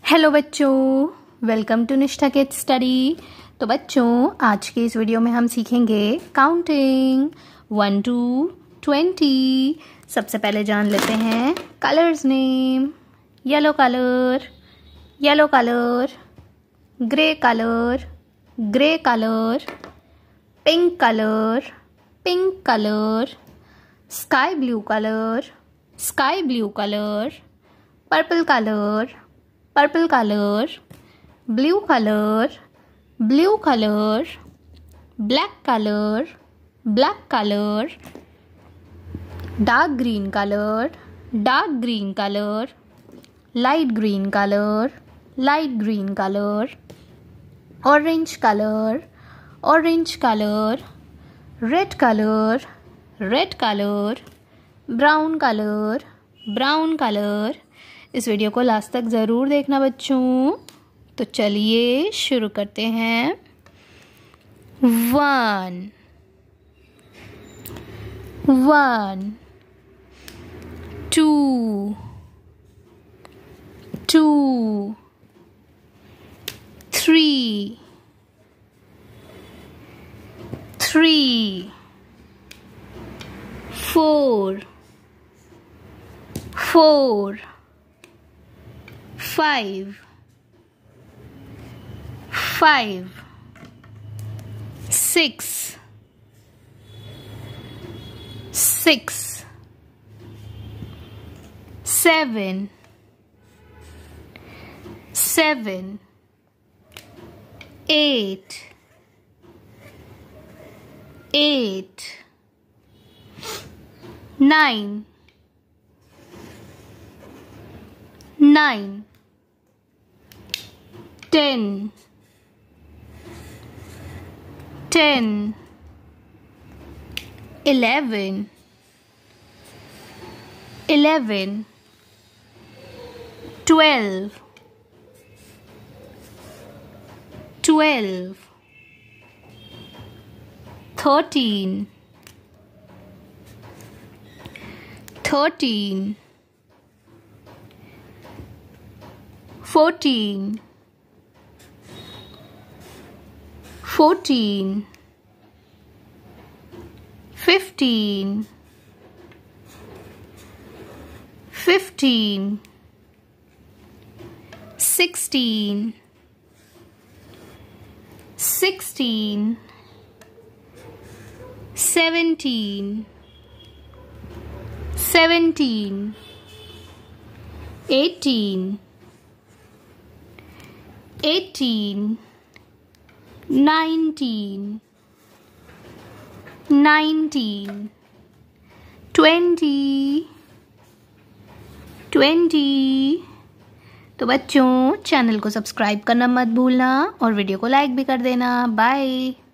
Hello बच्चों, welcome to Nishtha kids study. तो बच्चों, आज के इस वीडियो में हम सीखेंगे काउंटिंग 1 to 20। सबसे पहले जान लेते हैं colours name. Yellow colour, yellow colour, grey colour, grey colour, pink colour, pink colour, sky blue colour, sky blue colour, purple colour, purple colour, blue colour, blue colour, black colour, black colour, dark green colour, dark green colour, light green colour, light green colour, orange colour, orange colour, red colour, red colour, brown colour, brown colour. इस video को last तक ज़रूर देखना बच्चों। तो चलिए शुरू करते हैं। 1 1 2 2 3 3 4 4 5 5 6 6 7 7 8 8 9 9 10 10 11 11 12 12 13 13 14 14 15 15 16 16 17 17 18 18 19 19 20 20। तो बच्चों, चैनल को सब्सक्राइब करना मत भूलना और वीडियो को लाइक भी कर देना। बाय।